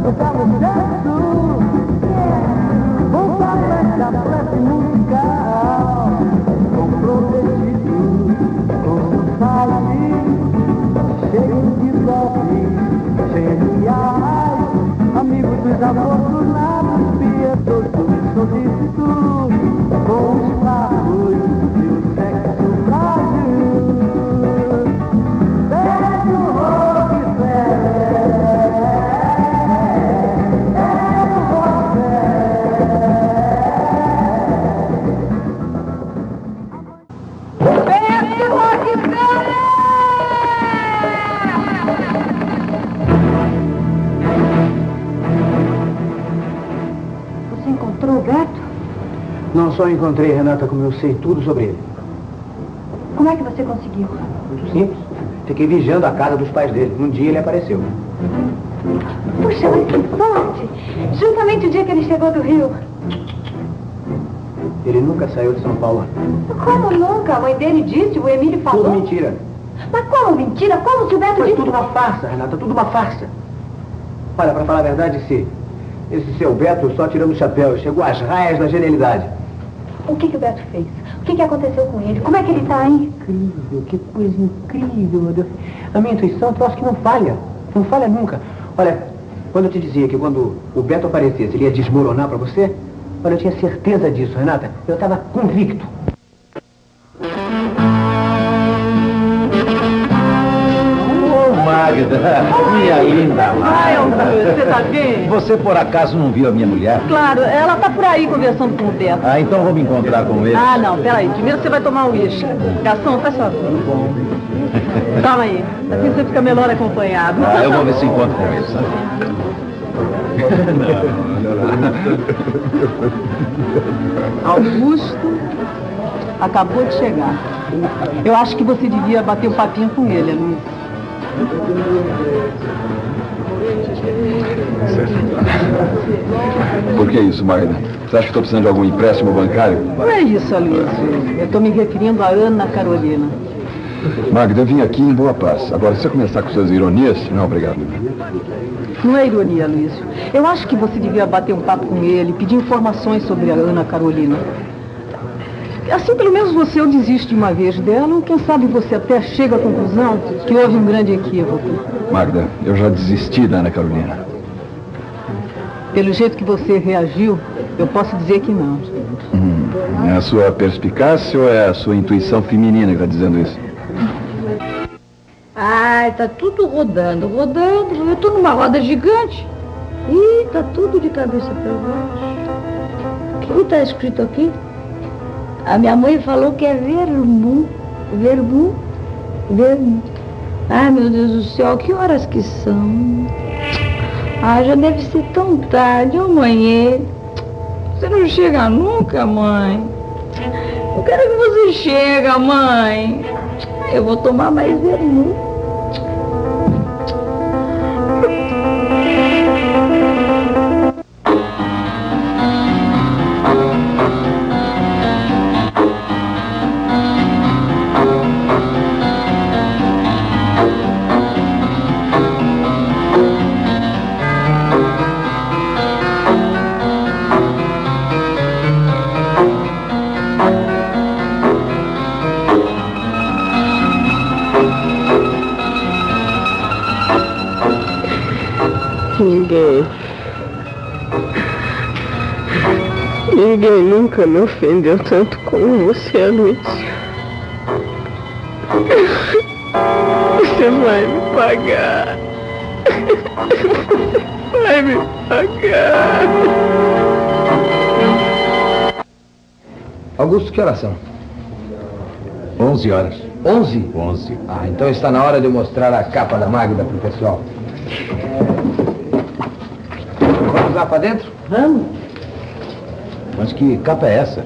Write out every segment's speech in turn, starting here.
tocar no sexo. Voltar pra essa prece musical, comprometido com sabe, cheio de golpes geniais, amigos dos afortunados, piedosos, solícitos, com os papos e o sexo frágil. Desce o Você encontrou o Beto? Não só encontrei, Renata, como eu sei tudo sobre ele. Como é que você conseguiu? Muito simples. Fiquei vigiando a casa dos pais dele. Um dia ele apareceu. Puxa, mas que sorte! Justamente o dia que ele chegou do Rio. Ele nunca saiu de São Paulo. Como nunca? A mãe dele disse, o Emílio falou. Tudo mentira. Mas como mentira? Como se o Beto Foi disse? tudo uma farsa, Renata, tudo uma farsa. Olha, pra falar a verdade, esse seu Beto só tirando o chapéu, chegou às raias da genialidade. O que o Beto fez? O que aconteceu com ele? Como é que ele tá aí? Incrível, que coisa incrível, meu Deus. A minha intuição é um troço que não falha nunca. Olha, quando eu te dizia que quando o Beto aparecesse, ele ia desmoronar pra você, olha, eu tinha certeza disso, Renata. Eu estava convicto. Magda, minha linda. Ai, Augusto, você tá bem? Você por acaso não viu a minha mulher? Claro, ela tá por aí conversando com o Beto. Ah, então vou me encontrar com ele. Ah, não, peraí. Primeiro você vai tomar um uísque. Garçom, faz favor. Calma aí. Assim você fica melhor acompanhado. Ah, eu vou ver se encontro com ele, sabe? Augusto acabou de chegar. Eu acho que você devia bater um papinho com ele, Luiz. Por que isso, Magda? Você acha que estou precisando de algum empréstimo bancário? Não é isso, Aloysio. Eu estou me referindo a Ana Carolina. Magda, eu vim aqui em boa paz. Agora, se você começar com suas ironias, não, obrigado. Não é ironia, Aloysio. Eu acho que você devia bater um papo com ele, pedir informações sobre a Ana Carolina. Assim, pelo menos você ou desiste de uma vez dela, ou quem sabe você até chega à conclusão que houve um grande equívoco. Magda, eu já desisti da Ana Carolina. Pelo jeito que você reagiu, eu posso dizer que não. É a sua perspicácia ou é a sua intuição feminina que está dizendo isso? Ai, tá tudo rodando. Eu tô numa roda gigante. Ih, tá tudo de cabeça para baixo. O que tá escrito aqui? A minha mãe falou que é vermu. Ai, meu Deus do céu, que horas que são? Ah, já deve ser tão tarde, ô mãe. Você não chega nunca, mãe. Eu quero que você chegue, mãe. Eu vou tomar mais vermu. Ninguém nunca me ofendeu tanto como você, Luiz. Você vai me pagar. Vai me pagar. Augusto, que horas são? 11 horas. 11? 11. Ah, então está na hora de eu mostrar a capa da Magda pro pessoal. Vamos lá para dentro? Vamos? Mas que capa é essa?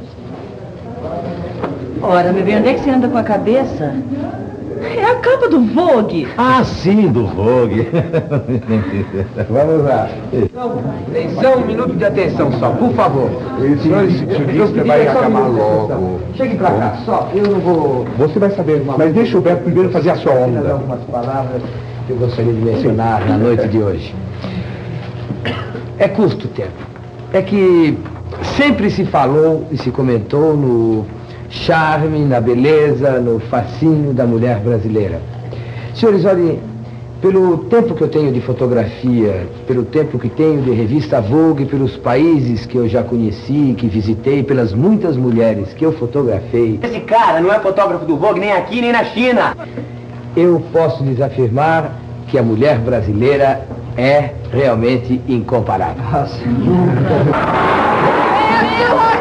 Ora, meu bem, onde é que você anda com a cabeça? É a capa do Vogue. Ah, sim, do Vogue. Vamos lá. Atenção, um minuto de atenção só, por favor. Isso vai acabar logo. Chegue pra cá, só. Eu não vou... Você vai saber, mas deixa o Beto primeiro fazer a sua Dar onda. algumas palavras que eu gostaria de mencionar na noite de hoje. É curto tempo. É que sempre se falou e se comentou no charme, na beleza, no fascínio da mulher brasileira. Senhores, olhem, pelo tempo que eu tenho de fotografia, pelo tempo que tenho de revista Vogue, pelos países que eu já conheci, que visitei, pelas muitas mulheres que eu fotografei... Esse cara não é fotógrafo do Vogue nem aqui, nem na China. Eu posso lhes afirmar que a mulher brasileira é realmente incomparável. Nossa.